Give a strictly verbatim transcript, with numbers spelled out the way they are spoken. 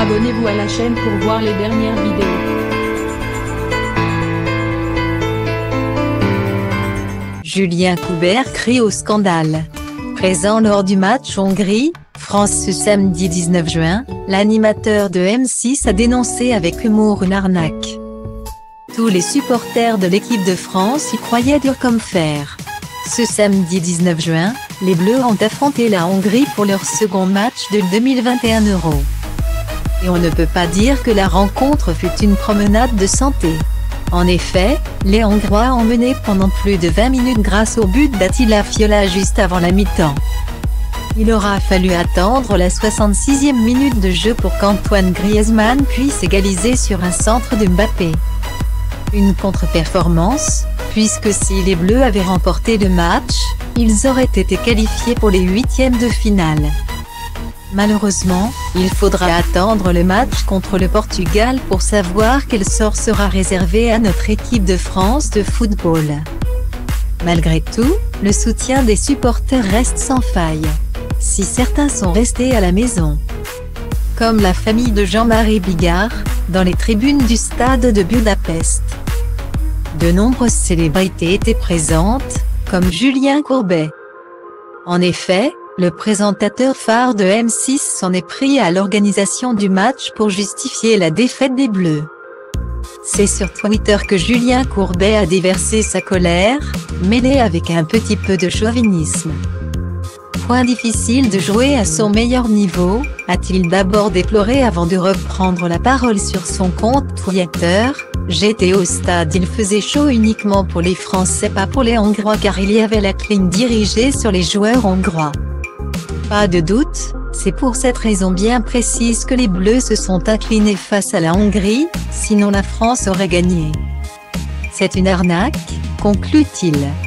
Abonnez-vous à la chaîne pour voir les dernières vidéos. Julien Courbet crie au scandale. Présent lors du match Hongrie-France ce samedi dix-neuf juin, l'animateur de M six a dénoncé avec humour une arnaque. Tous les supporters de l'équipe de France y croyaient dur comme fer. Ce samedi dix-neuf juin, les Bleus ont affronté la Hongrie pour leur second match de deux mille vingt et un Euro. Et on ne peut pas dire que la rencontre fut une promenade de santé. En effet, les Hongrois ont mené pendant plus de vingt minutes grâce au but d'Attila Fiola juste avant la mi-temps. Il aura fallu attendre la soixante-sixième minute de jeu pour qu'Antoine Griezmann puisse égaliser sur un centre de Mbappé. Une contre-performance, puisque si les Bleus avaient remporté le match, ils auraient été qualifiés pour les huitièmes de finale. Malheureusement, il faudra attendre le match contre le Portugal pour savoir quel sort sera réservé à notre équipe de France de football. Malgré tout, le soutien des supporters reste sans faille. Si certains sont restés à la maison, comme la famille de Jean-Marie Bigard, dans les tribunes du stade de Budapest. De nombreuses célébrités étaient présentes, comme Julien Courbet. En effet, le présentateur phare de M six s'en est pris à l'organisation du match pour justifier la défaite des Bleus. C'est sur Twitter que Julien Courbet a déversé sa colère, mêlée avec un petit peu de chauvinisme. Point difficile de jouer à son meilleur niveau, a-t-il d'abord déploré avant de reprendre la parole sur son compte Twitter. J'étais au stade, il faisait chaud uniquement pour les Français, pas pour les Hongrois, car il y avait la clim dirigée sur les joueurs hongrois. Pas de doute, c'est pour cette raison bien précise que les Bleus se sont inclinés face à la Hongrie, sinon la France aurait gagné. C'est une arnaque, conclut-il.